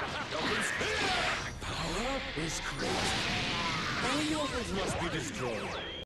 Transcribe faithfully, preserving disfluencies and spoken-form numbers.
Power is crazy. All the orphans must be destroyed.